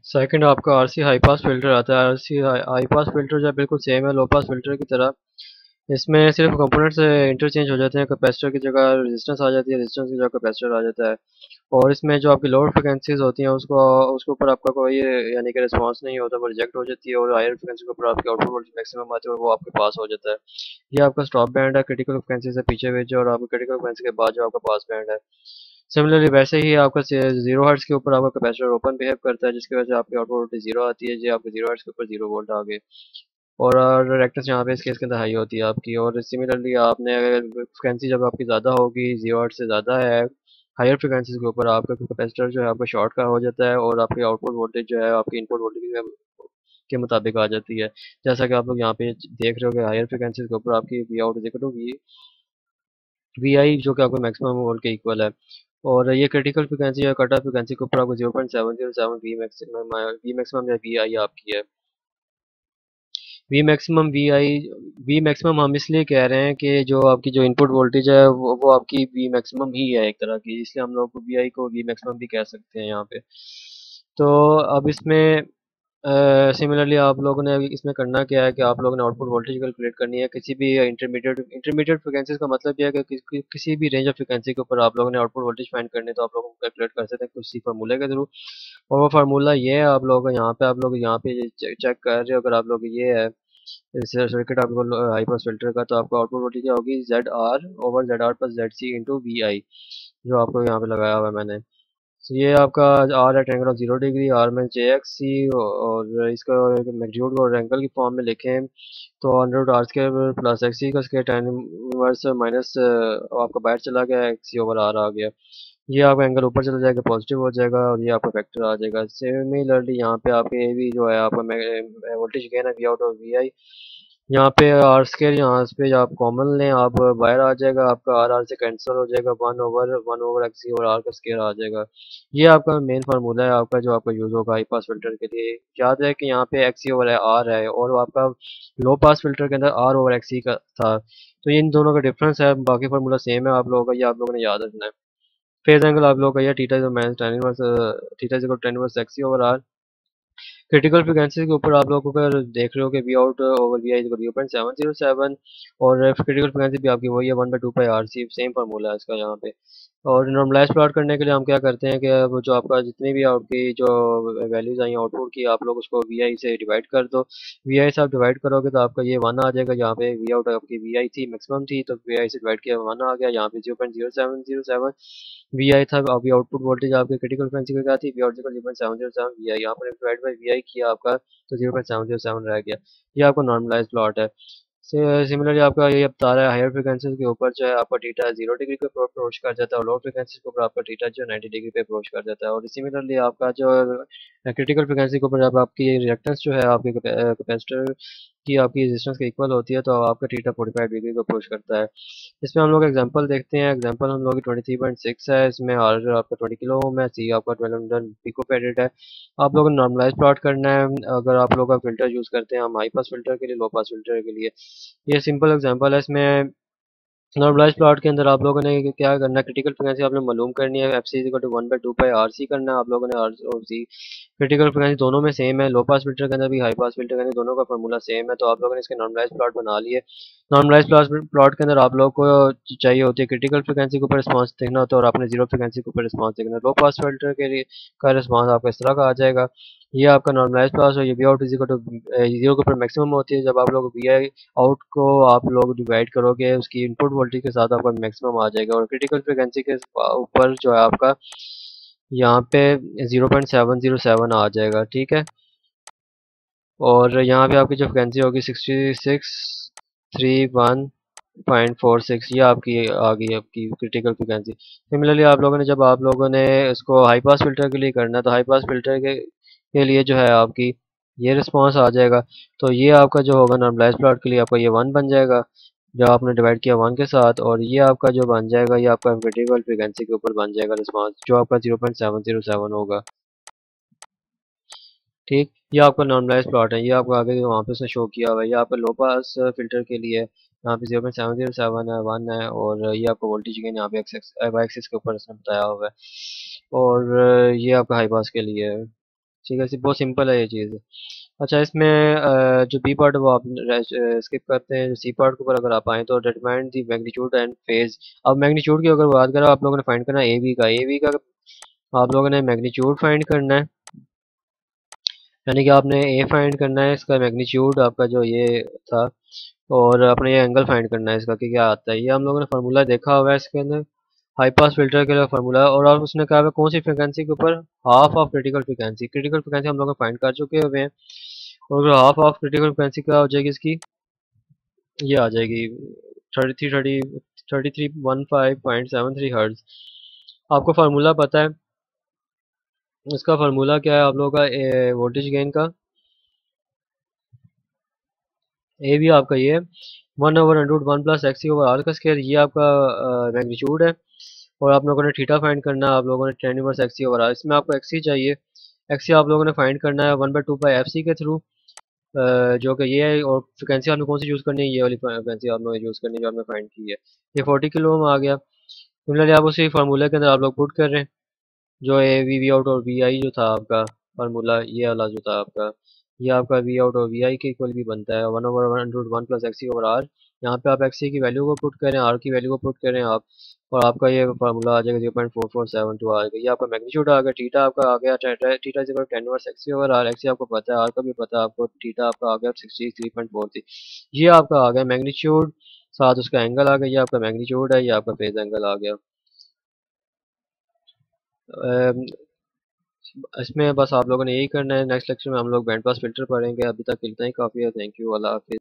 Second आपका RC high pass filter आता है। आरसी हाई पास फिल्टर जो है बिल्कुल सेम है लो पास फिल्टर की तरह। इसमें सिर्फ कंपोनेंट्स इंटरचेंज हो जाते हैं, कैपेसिटर की जगह रेजिस्टेंस आ जाती है, रेजिस्टेंस की जगह कैपेसिटर आ जाता है। और इसमें जो आपकी लोअर फ्रिक्वेंसीज होती हैं उसको उसके ऊपर आपका कोई यानी कि रिस्पांस नहीं होता, वो रिजेक्ट हो जाती है। और हायर फ्रिक्वेंसी के ऊपर आपकी आउटपुट वोल्टेज मैक्सिमम आती है और वो आपके पास हो जाता है। ये आपका स्टॉप बैंड है क्रिटिकल फ्रिक्वेंसी से पीछे भेजे, और आपकी क्रिटिकल फ्रिक्वेंसी के बाद जो आपका पास बैंड है। सिमिलरली वैसे ही आपका जीरो हर्ट्ज के ऊपर आपका कैपेसिटर ओपन बिहेव करता है, जिसकी वजह से आपकी आउटपुट वोल्टेज जीरो आती है। जी आपके जीरो हर्ट्ज के ऊपर जीरो वोल्ट आ गए। और रेक्टेंस यहाँ पे इस केस के अंदर हाई होती है आपकी। और सिमिलरली आपने अगर फ्रिक्वेंसी जब आपकी ज़्यादा होगी, जीरो हर्ट्ज से ज़्यादा है, हायर फ्रिक्वेंसीज के ऊपर आपका कैपेसिटर जो है आपका शॉर्ट का हो जाता है, और आपकी आउटपुट वोल्टेज जो है आपकी इनपुट वोल्टेज के मुताबिक आ जाती है। जैसा कि आप लोग यहाँ पे देख रहे हो कि हायर फ्रिक्वेंसीज के ऊपर आपकी V out equal to V I, जो कि आपको मैक्सिमम वोल्ट के इक्वल है। और ये क्रिटिकल फ्रिक्वेंसी या कट ऑफ फ्रिक्वेंसी के ऊपर आपको 0.707 वी मैक्सिमम या वी आई आपकी है। वी मैक्सिमम वी मैक्सिमम हम इसलिए कह रहे हैं कि जो आपकी जो इनपुट वोल्टेज है वो आपकी वी मैक्सिमम ही है एक तरह की, इसलिए हम लोग वी आई को वी मैक्सिमम भी कह सकते हैं यहाँ पे। तो अब इसमें सिमिलरली आप लोगों ने इसमें करना क्या है कि आप लोगों ने आउटपुट वोल्टेज कैलकुलेट करनी है किसी भी इंटरमीडिएट फ्रिक्वेंसीज का मतलब यह है कि किसी भी रेंज ऑफ फ्रिक्वेंसी के ऊपर आप लोगों ने आउटपुट वोल्टेज फाइंड करने, तो आप लोगों को कैलकुलेट कर सकते हैं किसी फार्मूले के थ्रू। और वो फार्मूला ये है, आप लोग यहाँ पे चेक कर रहे हो, अगर आप लोग ये है सर्किट आपको हाई पास फिल्टर का, तो आपको आउटपुट वोल्टेज क्या होगी, Z R over Z R plus Z C into V I, जो आपको यहाँ पे लगाया हुआ है मैंने। तो ये आपका आर है एंगल ऑफ 0 डिग्री, आर में जे एक्स सी, और इसका मैग्नीट्यूड को एंगल की फॉर्म में लिखें तो under R square plus X C का स्क्वायर tan इनवर्स माइनस आपका बाहर चला गया, एक्स सी ओवर आर आ गया। ये आपका एंगल ऊपर चला जाएगा, पॉजिटिव हो जाएगा, और ये आपका फैक्टर आ जाएगा। सिमिलरली यहाँ पे आपके ये भी जो है आपका वोल्टेज गेन है वी आउट और वी आई। यहाँ पे आर स्केयर, यहाँ पे आप कॉमन लें, आप बाहर आ जाएगा, आपका आर आर से कैंसिल हो जाएगा, वन ओवर एक्स और आर का स्केयर आ जाएगा। ये आपका मेन फार्मूला है आपका, जो आपका यूज होगा हाई पास फिल्टर के लिए। याद है कि यहाँ पे एक्स ओवर आर है, और आपका लो पास फिल्टर के अंदर आर ओवर एक्स का था। तो इन दोनों का डिफरेंस है, बाकी फार्मूला सेम है आप लोगों का, ये आप लोगों ने याद रखना है। फेज एंगल आप लोगों का ये थीटा जो minus tan inverse theta is equal to tan inverse X over R. Critical frequency के ऊपर आप लोग अगर देख रहे हो कि V out over V I equal 0.707, और क्रिटिकल फ्रिक्वेंसी भी आपकी वही है 1/2 pi R C, same formula है इसका यहाँ पे। और नॉर्मलाइज प्लॉट करने के लिए हम क्या करते हैं कि वो जो आपका जितनी भी आपकी जो वैल्यूज आई आउटपुट की, आप लोग उसको वी आई से डिवाइड कर दो। वी आई से आप डिवाइड करोगे तो आपका ये वन आ जाएगा, यहाँ पे वी आउट आपकी वी आई थी मैक्सिमम थी, तो वी आई से डिवाइड किया वन आ गया। यहाँ पे 0.0707 वी आई था। अभी आउटपुट वोल्टेज आपके क्रिटिकल फ्रिक्वेंसी पे क्या थी, वी आउट 0.707 वी आई, यहाँ पर डिवाइड बाई वी आई किया आपका, तो 0.707 रह गया। ये आपका नॉर्मलाइज प्लॉट है। सिमिलरली आपका ये बता रहा है हायर फ्रिक्वेंसीज के ऊपर जो है आपका थीटा 0 डिग्री पे अप्रोच कर जाता है, और लो फ्रिक्वेंसी के ऊपर आपका थीटा जो है 90 डिग्री पे अप्रोच कर जाता है। और सिमिलरली आपका जो क्रिटिकल फ्रिक्वेंसी के ऊपर जब आपकी रिएक्टेंस जो है आपके कैपेसिटर की आपकी रेजिस्टेंस के इक्वल होती है, तो आपका थीटा 45 डिग्री को अप्रोच करता है। इसमें हम लोग एग्जांपल देखते हैं। एग्जांपल हम लोग की 23.6 है, इसमें आर आपका 20 किलो ओम है, सी आपका 1200 पिको फैरेड है। आप लोगों ने नॉर्मलाइज प्लॉट करना है। अगर आप लोग का फिल्टर यूज करते हैं हम हाई पास फिल्टर के लिए, लो पास फिल्टर के लिए, ये सिंपल एग्जांपल है। इसमें नॉर्मलाइज प्लॉट के अंदर आप लोगों ने क्या करना है, क्रिटिकल फ्रिक्वेंसी आपने मालूम करनी है, F C equal to 1/2 pi R C करना है आप लोगों ने। आर और सी क्रिटिकल फ्रिक्वेंसी दोनों में सेम है, लो पास फिल्टर के अंदर भी हाई पास फिल्टर के अंदर दोनों का फार्मूला सेम है। तो आप लोगों ने इसके नॉर्मलाइज प्लॉट बना लिए। नॉर्मलाइज प्लॉट के अंदर आप लोग को चाहिए होती है क्रिटिकल फ्रिक्वेंसी के ऊपर रिस्पॉन्स देखना होता है, और आपने जीरो फ्रिक्वेंसी के ऊपर रिस्पॉन्स देखना है। लो पास फिल्टर के लिए का रिस्पॉन्स आपका इस तरह का आ जाएगा। ये आपका नॉर्मलाइज प्लॉट है, ये V out is equal to zero के ऊपर मैक्सिमम होती है। जब आप लोग वी आई आउट को आप लोग डिवाइड करोगे उसकी इनपुट वोल्टेज के साथ, आपका मैक्सिमम आ जाएगा। और क्रिटिकल फ्रिक्वेंसी के ऊपर जो है आपका यहाँ पे 0.707 आ जाएगा, ठीक है। और यहाँ पे आपकी जो फ्रिक्वेंसी होगी 6631.46, ये आपकी आ गई आपकी क्रिटिकल फ्रिक्वेंसी। सिमिलरली आप लोगों ने जब आप लोगों ने इसको हाई पास फिल्टर के लिए करना है, तो हाई पास फिल्टर के लिए जो है आपकी ये रिस्पॉन्स आ जाएगा। तो ये आपका जो होगा नॉर्मलाइज प्लॉट के लिए आपका ये वन बन जाएगा, जो आपने डिवाइड किया वन के साथ। और ये आपका जो बन जाएगा, ये आपका क्रिटिकल फ्रिक्वेंसी के ऊपर बन जाएगा रिस्पॉन्स, जो आपका 0.707 होगा, ठीक। ये आपका नॉर्मलाइज प्लॉट है, ये आपको आगे वहाँ पे से शो किया हुआ है। ये आपका लो पास फिल्टर के लिए यहाँ पे 0.707 है, वन है। और ये आपका वोल्टेज गेन यहाँ पे एक्स एक्सिस के ऊपर इसने बताया हुआ है। और ये आपका हाई पास के लिए है। ठीक है, बहुत सिंपल है ये चीज़। अच्छा, इसमें जो बी पार्ट है वो आप स्किप करते हैं। सी पार्ट के ऊपर अगर आप आए तो determine the magnitude and phase. अब मैग्नीट्यूड की अगर बात करें, आप लोगों ने फाइंड करना है ए बी का आप लोगों ने मैग्नीट्यूड फाइंड करना है, यानी कि आपने ए फाइंड करना है इसका मैग्नीट्यूड आपका जो ये था, और अपने ये एंगल फाइंड करना है इसका कि क्या आता है। ये हम लोगों ने फार्मूला देखा हुआ है इसके अंदर, हाई पास फिल्टर के लिए फार्मूला। और आप उसने कहा है कौन सी फ्रिक्वेंसी के ऊपर, हाफ ऑफ क्रिटिकल फ्रिक्वेंसी हम लोग फाइंड कर चुके हुए हैं। और अगर हाफ ऑफ क्रिटिकल फ्रिक्वेंसी क्या हो जाएगी इसकी, ये आ जाएगी 3315.73 हर्ट्ज। आपको फार्मूला पता है, इसका फार्मूला क्या है आप लोगों का वोल्टेज गेन का, ए भी आपका ये 1/√1 + x(c)/r²। ये आपका मैग्नीट्यूड है। और आप लोगों ने थीटा फाइंड करना है, आप लोगों ने tan−1 x(c)/r। इसमें आपको एक्सी चाहिए। एक्सी आप लोगों ने फाइंड करना है 1/2π(f(c) के थ्रू, जो कि ये है। और फ्रिक्वेंसी आपने कौन सी यूज़ करनी है, ये वाली फ्रिक्वेंसी आप लोगों ने यूज़ करनी है जो आपने फाइंड की है। ये 40 किलो ओम आ गया। सिमिलरली आप उसी फार्मूले के अंदर आप लोग पुट कर रहे हैं, जो ए वी आउट और वी आई जो था आपका फार्मूला, ये वाला जो था आपका, ये आपका वी आउट और वी आई के इक्वल भी बनता है 1/√1 + x(c)/r। यहाँ पे आप एक्स की वैल्यू को पुट करें, आर की वैल्यू को पुट करें आप, और आपका ये फार्मूला आ जाएगा 0.4472 आ जाएगा। ये आपका मैग्नीट्यूड आ गया। थीटा आपका आ गया, theta is equal to tan−1 x(c)/r। X आपको पता है, आर का भी पता है आपको, थीटा आपका आ गया 63.43। ये आपका आ गया मैग्नीट्यूड, साथ उसका एंगल आ गया। ये आपका मैग्नीट्यूड है, ये आपका फेज एंगल आ गया। अम, इसमें बस आप लोगों ने यही करना है। नेक्स्ट लेक्चर में हम लोग बैंड पास फिल्टर पढ़ेंगे। अभी तक इतना ही काफ़ी है। थैंक यू, अल्लाह हाफिज़।